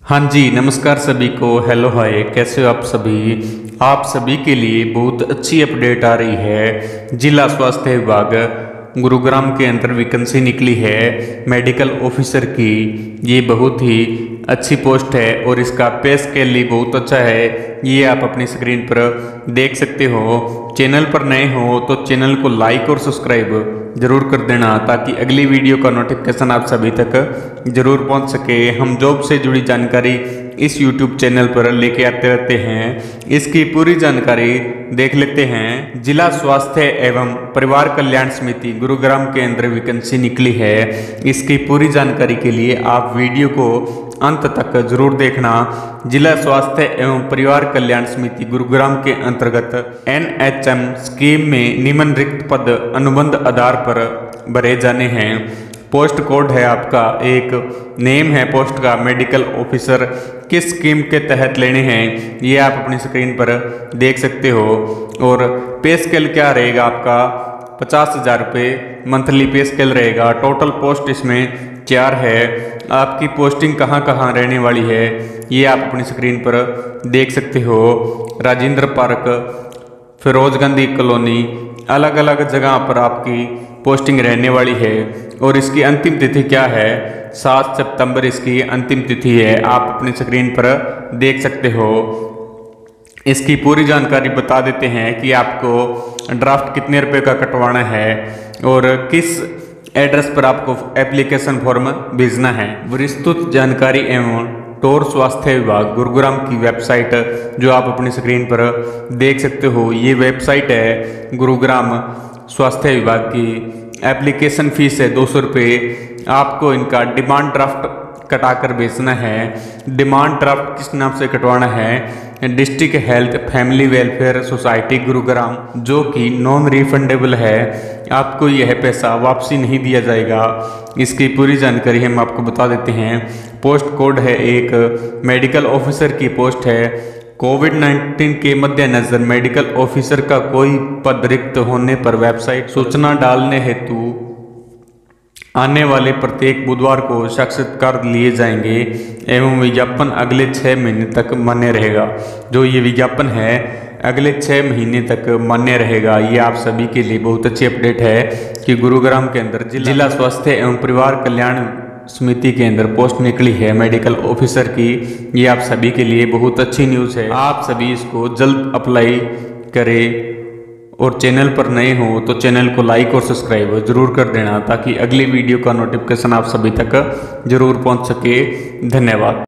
हाँ जी, नमस्कार सभी को। हेलो हाय, कैसे हो आप सभी। आप सभी के लिए बहुत अच्छी अपडेट आ रही है। जिला स्वास्थ्य विभाग गुरुग्राम के अंदर वैकेंसी निकली है मेडिकल ऑफिसर की। ये बहुत ही अच्छी पोस्ट है और इसका पे स्केल भी बहुत अच्छा है। ये आप अपनी स्क्रीन पर देख सकते हो। चैनल पर नए हो तो चैनल को लाइक और सब्सक्राइब जरूर कर देना ताकि अगली वीडियो का नोटिफिकेशन आप सभी तक जरूर पहुंच सके। हम जॉब से जुड़ी जानकारी इस YouTube चैनल पर लेके आते रहते हैं। इसकी पूरी जानकारी देख लेते हैं। जिला स्वास्थ्य एवं परिवार कल्याण समिति गुरुग्राम के अंदर वैकेंसी निकली है। इसकी पूरी जानकारी के लिए आप वीडियो को अंत तक जरूर देखना। जिला स्वास्थ्य एवं परिवार कल्याण समिति गुरुग्राम के अंतर्गत NHM स्कीम में निम्न रिक्त पद अनुबंध आधार पर भरे जाने हैं। पोस्ट कोड है आपका, एक नेम है पोस्ट का मेडिकल ऑफिसर। किस स्कीम के तहत लेने हैं ये आप अपनी स्क्रीन पर देख सकते हो। और पे स्केल क्या रहेगा आपका, 50,000 रुपये मंथली पे स्केल रहेगा। टोटल पोस्ट इसमें 4 है। आपकी पोस्टिंग कहाँ कहाँ रहने वाली है ये आप अपनी स्क्रीन पर देख सकते हो। राजेंद्र पार्क, फिरोज गांधी कॉलोनी, अलग अलग जगह पर आपकी पोस्टिंग रहने वाली है। और इसकी अंतिम तिथि क्या है, 7 सितंबर इसकी अंतिम तिथि है। आप अपनी स्क्रीन पर देख सकते हो। इसकी पूरी जानकारी बता देते हैं कि आपको ड्राफ्ट कितने रुपए का कटवाना है और किस एड्रेस पर आपको एप्लीकेशन फॉर्म भेजना है। विस्तृत जानकारी एवं टोर स्वास्थ्य विभाग गुरुग्राम की वेबसाइट जो आप अपनी स्क्रीन पर देख सकते हो। ये वेबसाइट है गुरुग्राम स्वास्थ्य विभाग की। एप्लीकेशन फीस है 200 रुपये। आपको इनका डिमांड ड्राफ्ट कटाकर भेजना है। डिमांड ड्राफ्ट किस नाम से कटवाना है, district health family welfare society Gurugram, जो कि नॉन रिफंडेबल है। आपको यह पैसा वापसी नहीं दिया जाएगा। इसकी पूरी जानकारी हम आपको बता देते हैं। पोस्ट कोड है, एक मेडिकल ऑफिसर की पोस्ट है। कोविड-19 के मद्देनजर मेडिकल ऑफिसर का कोई पद रिक्त होने पर वेबसाइट सूचना डालने हेतु आने वाले प्रत्येक बुधवार को साक्षात्कार लिए जाएंगे एवं विज्ञापन अगले 6 महीने तक मान्य रहेगा। जो ये विज्ञापन है अगले 6 महीने तक मान्य रहेगा। ये आप सभी के लिए बहुत अच्छी अपडेट है कि गुरुग्राम के अंदर जिला स्वास्थ्य एवं परिवार कल्याण समिति के अंदर पोस्ट निकली है मेडिकल ऑफिसर की। ये आप सभी के लिए बहुत अच्छी न्यूज़ है। आप सभी इसको जल्द अप्लाई करें और चैनल पर नए हो तो चैनल को लाइक और सब्सक्राइब जरूर कर देना ताकि अगली वीडियो का नोटिफिकेशन आप सभी तक जरूर पहुंच सके। धन्यवाद।